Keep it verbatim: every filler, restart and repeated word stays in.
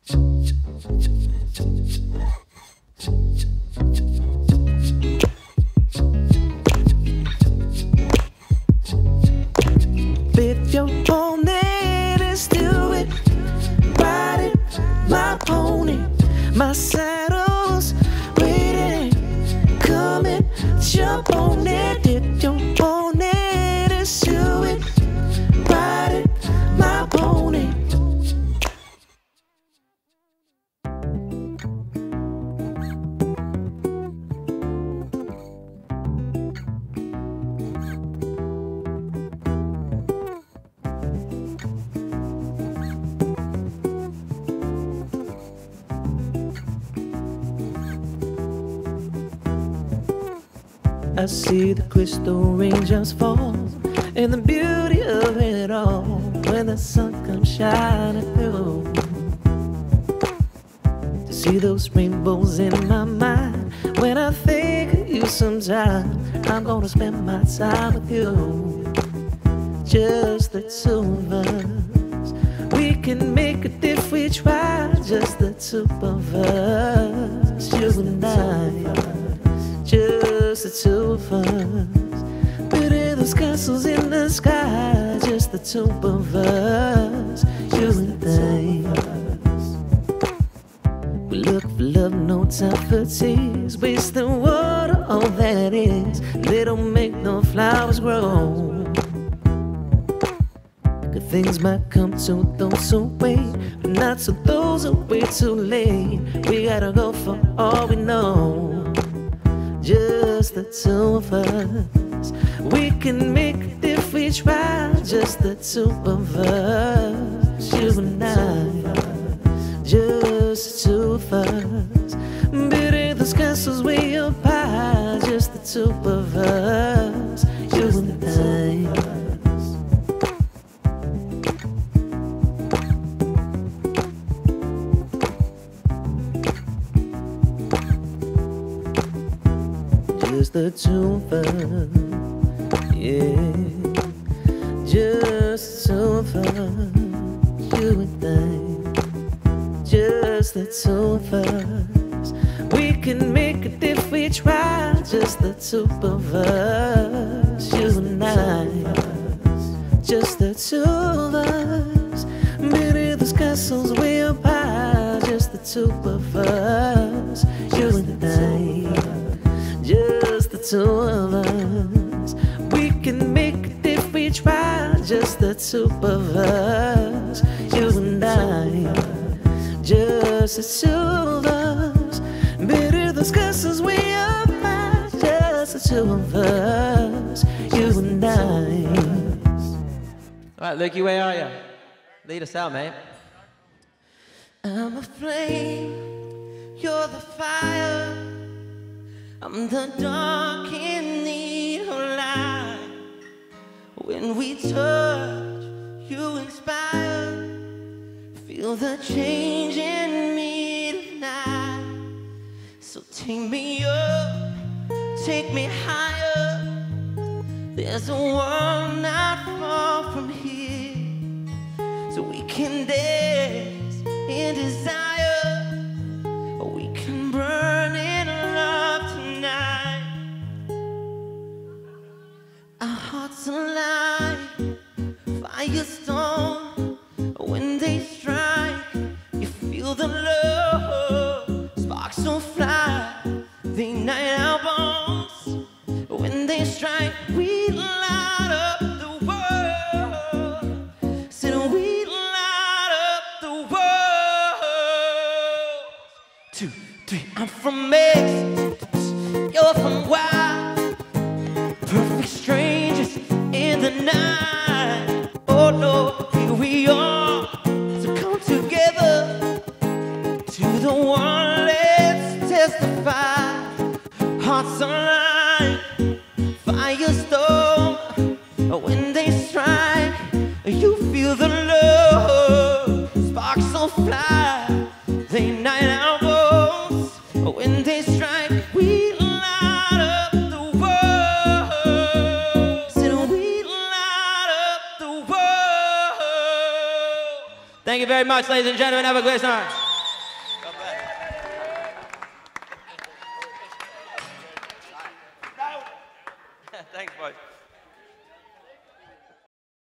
If you want it, let's do it. Ride it, my pony, my saddle's waiting. Come and jump on it. If you want it, let's do it. Ride it, my pony. I see the crystal raindrops fall, and the beauty of it all when the sun comes shining through. To see those rainbows in my mind, when I think of you sometime, I'm gonna spend my time with you. Just the two of us, we can make it if we try. Just the two of us, you and I. Just the two of us, building those castles in the sky. Just the two of us, you and I. We look for love, no time for tears. Wasting water, all that is. They don't make no flowers grow. Good things might come to those who wait, but not to those who wait too late. We gotta go for all we know. Just the two of us, we can make it if we try. Just the two of us, you and I. Just the two of us, building those castles way up high. Just the two of us, you and I. Just the two of us, yeah. Just the two of us, you and I. Just the two of us, we can make it if we try. Just the two of us, you and I. Just the two of us, building those castles way up high. Just the two of us, you and I. Just the two of us, we can make it if we try. Just the two of us, you and I. Just the two of us, building those castles way up high. Just the two of us, you and I. All right, Lukey, where are you? Lead us out, mate. I'm a flame, you're the fire. I'm the dark in need of light. When we touch, you inspire. Feel the change in me tonight. So take me up, take me higher. There's a world not far from here, so we can dance in desire, or we can burn in love tonight. Our hearts alive, firestone. When they strike, you feel the love. Sparks so fly, they ignite our bones. When they strike, we light up the world. Said we light up the world. Two, three, I'm from X, you're from Y. Perfect strangers in the night. Oh no, here we are. So come together to the one, let's testify. Hearts alive, firestone. When they strike, you feel the love. Sparks so fly, they ignite our bones. When they strike, we light up the world. Said we light up the world. Thank you very much, ladies and gentlemen. Have a great night. Thanks, boys.